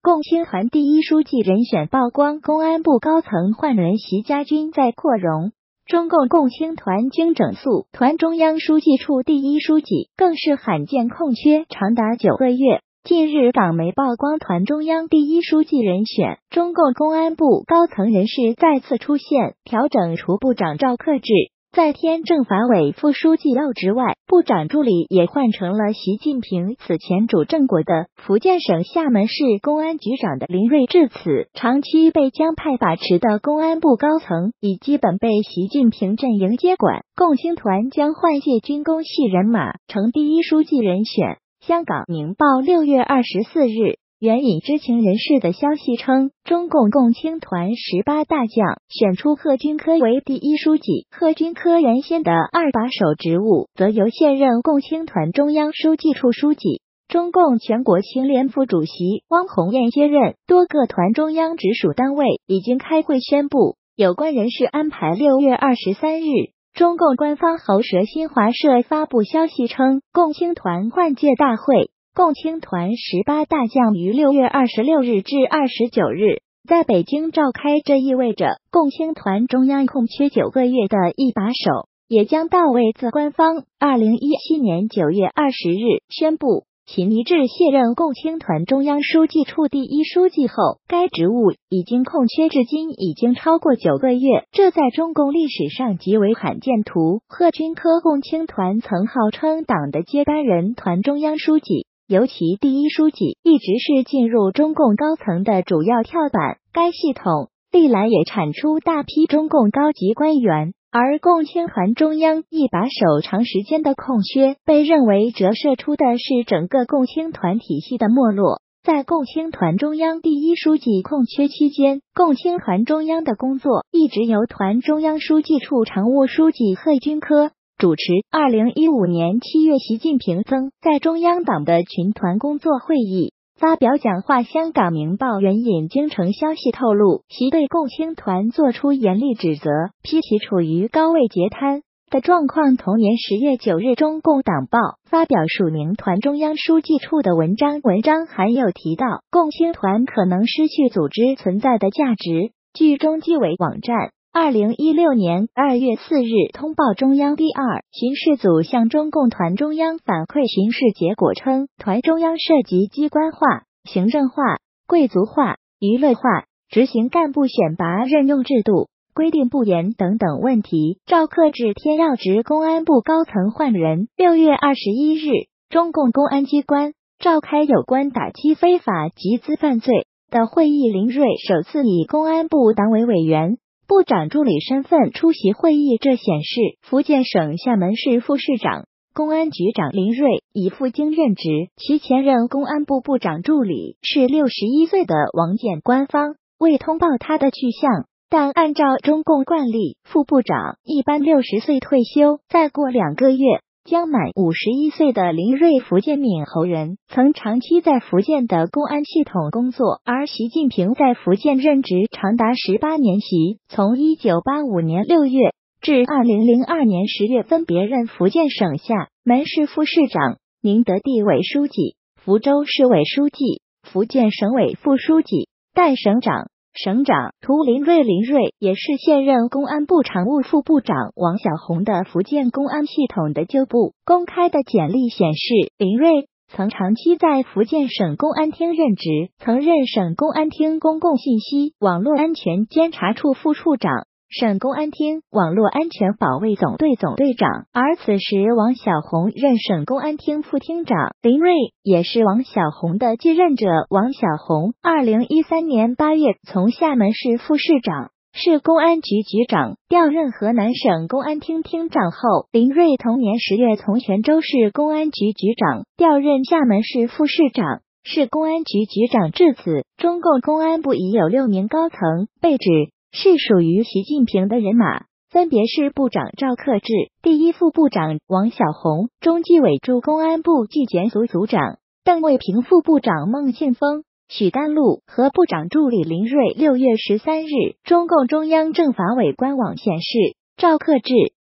共青团第一书记人选曝光，公安部高层换人，习家军在扩容。中共共青团经整肃，团中央书记处第一书记更是罕见空缺长达9个月。近日，港媒曝光团中央第一书记人选，中共公安部高层人事再次出现调整，除部长赵克志在添政法委副书记要职外，部长助理也换成了习近平此前主政过的福建省厦门市公安局长的林睿。至此，长期被江派把持的公安部高层已基本被习近平阵营接管，共青团将换届军工系人马成第一书记人选。香港明报6月24日援引知情人士的消息称，中共共青团18大将选出贺军科为第一书记，贺军科原先的2把手职务则由现任共青团中央书记处书记、中共全国青联副主席汪洪彦接任。多个团中央直属单位已经开会宣布有关人事安排。6月23日，中共官方喉舌新华社发布消息称，共青团换届大会共青团18大将于6月26日至29日在北京召开，这意味着共青团中央空缺9个月的一把手也将到位。自官方2017年9月20日宣布秦一智卸任共青团中央书记处第一书记后，该职务已经空缺至今已经超过9个月，这在中共历史上极为罕见。贺军科共青团曾号称党的接班人，团中央书记尤其第一书记一直是进入中共高层的主要跳板，该系统历来也产出大批中共高级官员，而共青团中央一把手长时间的空缺，被认为折射出的是整个共青团体系的没落。在共青团中央第一书记空缺期间，共青团中央的工作一直由团中央书记处常务书记贺军科主持。2015年7月，习近平曾在中央党的群团工作会议发表讲话。香港明报援引京城消息透露，习对共青团作出严厉指责，批其处于高位截瘫的状况。同年10月9日，中共党报发表署名团中央书记处的文章含有提到共青团可能失去组织存在的价值。据中纪委网站2016年2月4日通报，中央第2巡视组向中共团中央反馈巡视结果称，团中央涉及机关化、行政化、贵族化、娱乐化，执行干部选拔任用制度规定不严等等问题。赵克志添要职公安部高层换人。6月21日，中共公安机关召开有关打击非法集资犯罪的会议，林睿首次以公安部党委委员、部长助理身份出席会议，这显示福建省厦门市副市长、公安局长林睿已赴京任职，其前任公安部部长助理是61岁的王建。官方未通报他的去向，但按照中共惯例，副部长一般60岁退休，再过2个月将满51岁的林睿，福建闽侯人，曾长期在福建的公安系统工作，而习近平在福建任职长达18年，从1985年6月至2002年10月分别任福建省厦门市副市长、宁德地委书记、福州市委书记、福建省委副书记、代省长、省长。林睿也是现任公安部常务副部长王小洪的福建公安系统的旧部。公开的简历显示，林睿曾长期在福建省公安厅任职，曾任省公安厅公共信息网络安全监察处副处长、省公安厅网络安全保卫总队总队长，而此时王小洪任省公安厅副厅长，林睿也是王小洪的继任者。王小洪2013年8月从厦门市副市长、市公安局局长调任河南省公安厅厅长后，林睿同年10月从泉州市公安局局长调任厦门市副市长、市公安局局长。至此，中共公安部已有6名高层被指是属于习近平的人马，分别是部长赵克志、第一副部长王小洪、中纪委驻公安部纪检组组长邓卫平、副部长孟庆峰、许甘露和部长助理林睿。6月13日，中共中央政法委官网显示，赵克志、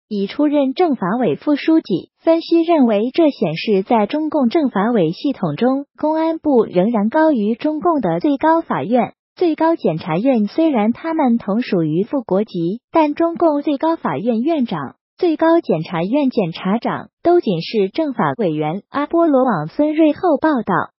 已出任政法委副书记。分析认为，这显示在中共政法委系统中，公安部仍然高于中共的最高法院、最高检察院。虽然他们同属于副国级，但中共最高法院院长、最高检察院检察长都仅是政法委员。阿波罗网孙瑞厚报道。